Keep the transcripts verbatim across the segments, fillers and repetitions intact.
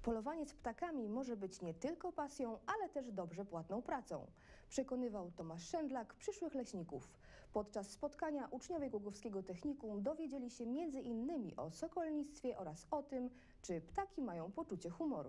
Polowanie z ptakami może być nie tylko pasją, ale też dobrze płatną pracą. Przekonywał Tomasz Szendlak, przyszłych leśników. Podczas spotkania uczniowie Głogowskiego Technikum dowiedzieli się między innymi o sokolnictwie oraz o tym, czy ptaki mają poczucie humoru.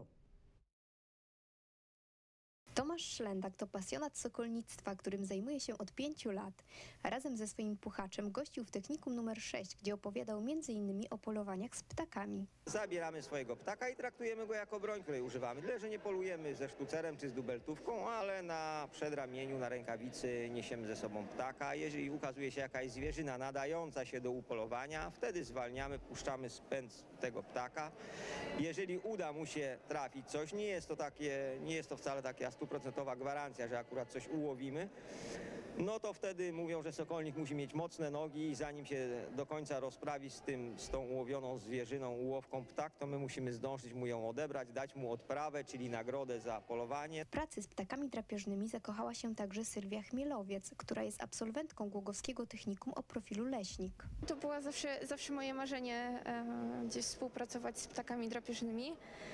Tomasz Szlendak to pasjonat sokolnictwa, którym zajmuje się od pięciu lat. Razem ze swoim puchaczem gościł w Technikum numer sześć, gdzie opowiadał między innymi o polowaniach z ptakami. Zabieramy swojego ptaka i traktujemy go jako broń, której używamy. Tyle, że nie polujemy ze sztucerem czy z dubeltówką, ale na przedramieniu, na rękawicy niesiemy ze sobą ptaka. Jeżeli ukazuje się jakaś zwierzyna nadająca się do upolowania, wtedy zwalniamy, puszczamy spęd tego ptaka. Jeżeli uda mu się trafić coś, nie jest to, takie, nie jest to wcale taka stuprocentowa gwarancja, że akurat coś ułowimy, no to wtedy mówią, że sokolnik musi mieć mocne nogi i zanim się do końca rozprawi z, tym, z tą ułowioną zwierzyną, ułowką ptak, to my musimy zdążyć mu ją odebrać, dać mu odprawę, czyli nagrodę za polowanie. W pracy z ptakami drapieżnymi zakochała się także Sylwia Chmielowiec, która jest absolwentką Głogowskiego Technikum o profilu leśnik. To było zawsze, zawsze moje marzenie, e, gdzieś współpracować z ptakami drapieżnymi.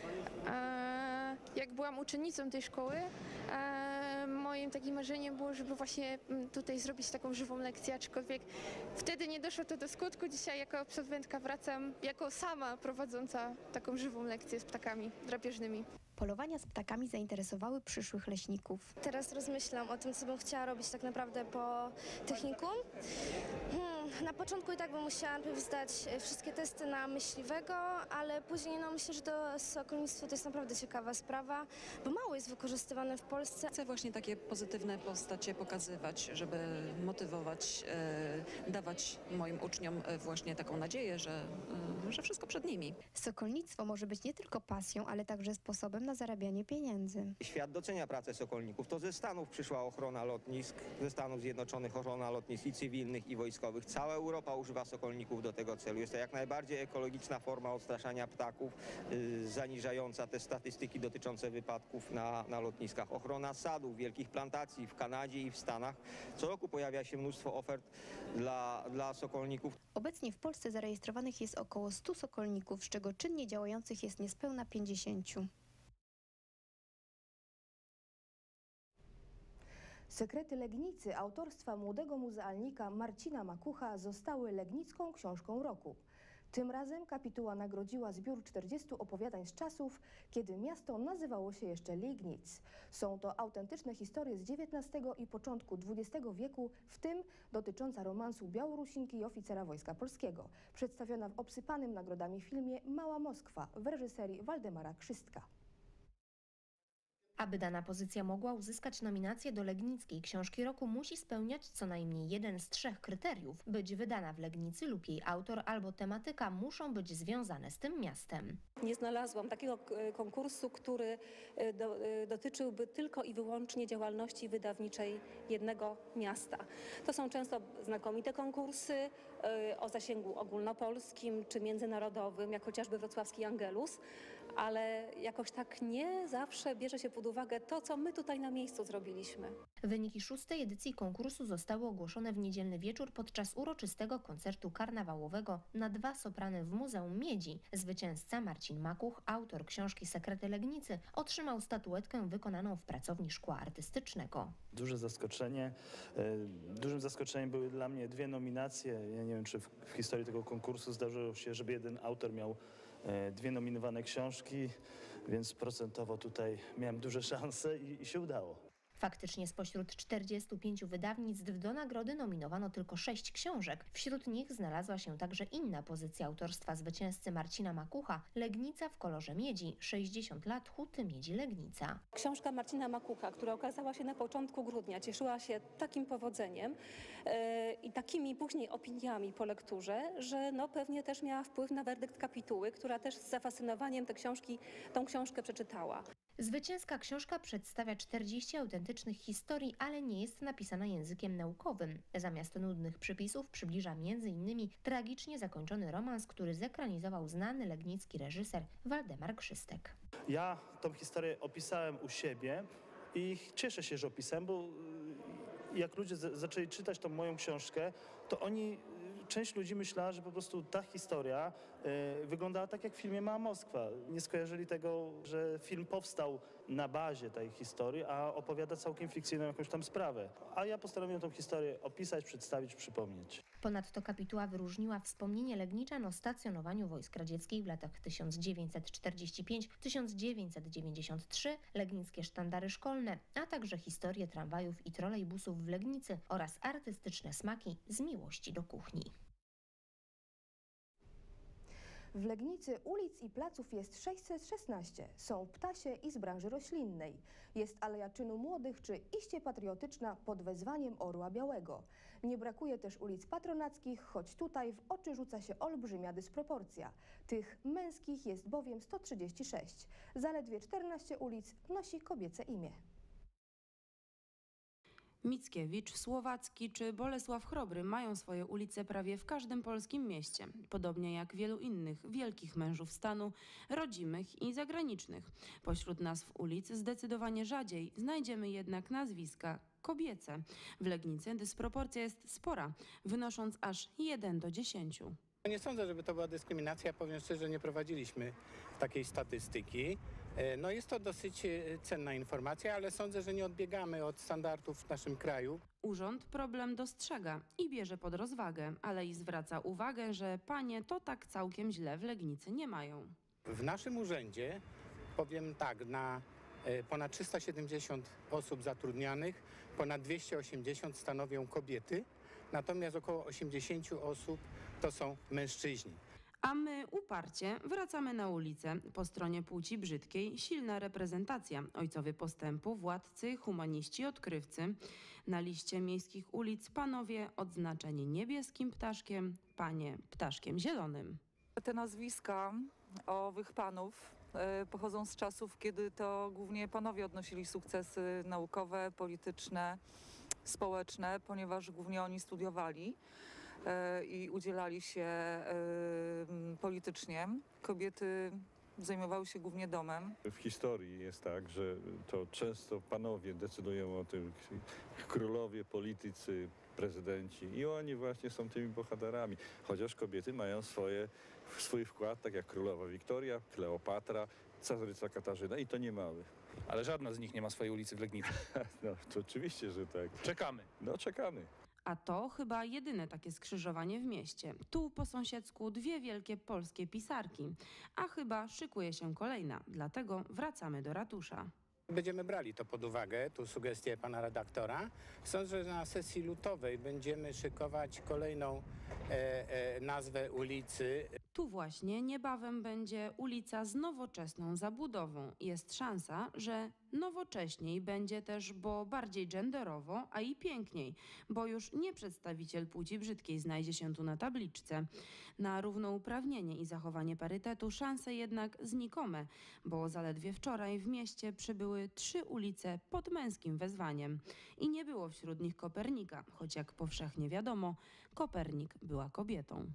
E, jak byłam uczennicą tej szkoły, e, moim takim marzeniem było, żeby właśnie tutaj zrobić taką żywą lekcję, aczkolwiek wtedy nie doszło to do skutku. Dzisiaj jako absolwentka wracam jako sama prowadząca taką żywą lekcję z ptakami drapieżnymi. Polowania z ptakami zainteresowały przyszłych leśników. Teraz rozmyślam o tym, co bym chciała robić tak naprawdę po technikum. Hmm, na początku i tak bym musiała najpierw zdać wszystkie testy na myśliwego, ale później no, myślę, że to sokolnictwo to jest naprawdę ciekawa sprawa, bo mało jest wykorzystywane w Polsce. Chcę właśnie takie pozytywne postacie pokazywać, żeby motywować, e, dawać moim uczniom właśnie taką nadzieję, że, e, że wszystko przed nimi. Sokolnictwo może być nie tylko pasją, ale także sposobem na zarabianie pieniędzy. Świat docenia pracę sokolników. To ze Stanów przyszła ochrona lotnisk, ze Stanów Zjednoczonych ochrona lotnisk i cywilnych, i wojskowych. Cała Europa używa sokolników do tego celu. Jest to jak najbardziej ekologiczna forma odstraszania ptaków, yy, zaniżająca te statystyki dotyczące wypadków na, na lotniskach. Ochrona sadów, wielkich plantacji w Kanadzie i w Stanach. Co roku pojawia się mnóstwo ofert dla, dla sokolników. Obecnie w Polsce zarejestrowanych jest około stu sokolników, z czego czynnie działających jest niespełna pięćdziesięciu. Sekrety Legnicy autorstwa młodego muzealnika Marcina Makucha zostały Legnicką Książką Roku. Tym razem kapituła nagrodziła zbiór czterdziestu opowiadań z czasów, kiedy miasto nazywało się jeszcze Legnic. Są to autentyczne historie z dziewiętnastego i początku dwudziestego wieku, w tym dotycząca romansu Białorusinki i oficera Wojska Polskiego, przedstawiona w obsypanym nagrodami filmie Mała Moskwa w reżyserii Waldemara Krzystka. Aby dana pozycja mogła uzyskać nominację do Legnickiej Książki Roku, musi spełniać co najmniej jeden z trzech kryteriów. Być wydana w Legnicy lub jej autor albo tematyka muszą być związane z tym miastem. Nie znalazłam takiego konkursu, który do, dotyczyłby tylko i wyłącznie działalności wydawniczej jednego miasta. To są często znakomite konkursy o zasięgu ogólnopolskim czy międzynarodowym, jak chociażby wrocławski Angelus, ale jakoś tak nie zawsze bierze się pod uwagę to, co my tutaj na miejscu zrobiliśmy. Wyniki szóstej edycji konkursu zostały ogłoszone w niedzielny wieczór podczas uroczystego koncertu karnawałowego na dwa soprany w Muzeum Miedzi. Zwycięzca Marcin Makuch, autor książki Sekrety Legnicy, otrzymał statuetkę wykonaną w pracowni szkła artystycznego. Duże zaskoczenie. Dużym zaskoczeniem były dla mnie dwie nominacje. Ja nie wiem, czy w, w historii tego konkursu zdarzyło się, żeby jeden autor miał dwie nominowane książki, więc procentowo tutaj miałem duże szanse i, i się udało. Faktycznie spośród czterdziestu pięciu wydawnictw do nagrody nominowano tylko sześć książek. Wśród nich znalazła się także inna pozycja autorstwa zwycięzcy Marcina Makucha, Legnica w kolorze miedzi, sześćdziesiąt lat Huty Miedzi Legnica. Książka Marcina Makucha, która ukazała się na początku grudnia, cieszyła się takim powodzeniem yy, i takimi później opiniami po lekturze, że no pewnie też miała wpływ na werdykt kapituły, która też z zafascynowaniem tę książki, tą książkę przeczytała. Zwycięska książka przedstawia czterdzieści autentycznych historii, ale nie jest napisana językiem naukowym. Zamiast nudnych przypisów przybliża między innymi tragicznie zakończony romans, który zekranizował znany legnicki reżyser Waldemar Krzystek. Ja tą historię opisałem u siebie i cieszę się, że opisałem, bo jak ludzie zaczęli czytać tą moją książkę, to oni... Część ludzi myślała, że po prostu ta historia e, wyglądała tak jak w filmie Mała Moskwa. Nie skojarzyli tego, że film powstał na bazie tej historii, a opowiada całkiem fikcyjną jakąś tam sprawę. A ja postanowiłem tą historię opisać, przedstawić, przypomnieć. Ponadto kapituła wyróżniła wspomnienie Legniczan o stacjonowaniu wojsk radzieckich w latach tysiąc dziewięćset czterdziesty piąty do tysiąc dziewięćset dziewięćdziesiątego trzeciego, legnickie sztandary szkolne, a także historię tramwajów i trolejbusów w Legnicy oraz artystyczne smaki z miłości do kuchni. W Legnicy ulic i placów jest sześćset szesnaście. Są ptasie i z branży roślinnej. Jest Aleja Czynu Młodych czy iście patriotyczna pod wezwaniem Orła Białego. Nie brakuje też ulic patronackich, choć tutaj w oczy rzuca się olbrzymia dysproporcja. Tych męskich jest bowiem sto trzydzieści sześć. Zaledwie czternaście ulic nosi kobiece imię. Mickiewicz, Słowacki czy Bolesław Chrobry mają swoje ulice prawie w każdym polskim mieście, podobnie jak wielu innych wielkich mężów stanu, rodzimych i zagranicznych. Pośród nazw ulic zdecydowanie rzadziej znajdziemy jednak nazwiska kobiece. W Legnicy dysproporcja jest spora, wynosząc aż jeden do dziesięciu. Nie sądzę, żeby to była dyskryminacja. Powiem szczerze, nie prowadziliśmy takiej statystyki. No jest to dosyć cenna informacja, ale sądzę, że nie odbiegamy od standardów w naszym kraju. Urząd problem dostrzega i bierze pod rozwagę, ale i zwraca uwagę, że panie to tak całkiem źle w Legnicy nie mają. W naszym urzędzie, powiem tak, na ponad trzysta siedemdziesiąt osób zatrudnianych, ponad dwieście osiemdziesiąt stanowią kobiety, natomiast około osiemdziesiąt osób to są mężczyźni. A my uparcie wracamy na ulicę. Po stronie płci brzydkiej silna reprezentacja. Ojcowie postępu, władcy, humaniści, odkrywcy. Na liście miejskich ulic panowie odznaczeni niebieskim ptaszkiem, panie ptaszkiem zielonym. Te nazwiska owych panów e, pochodzą z czasów, kiedy to głównie panowie odnosili sukcesy naukowe, polityczne, społeczne, ponieważ głównie oni studiowali i udzielali się politycznie. Kobiety zajmowały się głównie domem. W historii jest tak, że to często panowie decydują o tym, królowie, politycy, prezydenci i oni właśnie są tymi bohaterami. Chociaż kobiety mają swoje, swój wkład, tak jak królowa Wiktoria, Kleopatra, caryca Katarzyna i to nie mały. Ale żadna z nich nie ma swojej ulicy w Legnicy. No to oczywiście, że tak. Czekamy. No czekamy. A to chyba jedyne takie skrzyżowanie w mieście. Tu po sąsiedzku dwie wielkie polskie pisarki. A chyba szykuje się kolejna, dlatego wracamy do ratusza. Będziemy brali to pod uwagę, tu sugestie pana redaktora. Sądzę, że na sesji lutowej będziemy szykować kolejną e, e, nazwę ulicy. Tu właśnie niebawem będzie ulica z nowoczesną zabudową. Jest szansa, że nowocześniej będzie też, bo bardziej genderowo, a i piękniej, bo już nie przedstawiciel płci brzydkiej znajdzie się tu na tabliczce. Na równouprawnienie i zachowanie parytetu szanse jednak znikome, bo zaledwie wczoraj w mieście przybyły trzy ulice pod męskim wezwaniem i nie było wśród nich Kopernika, choć jak powszechnie wiadomo, Kopernik była kobietą.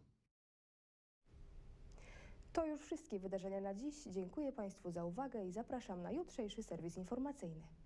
To już wszystkie wydarzenia na dziś. Dziękuję Państwu za uwagę i zapraszam na jutrzejszy serwis informacyjny.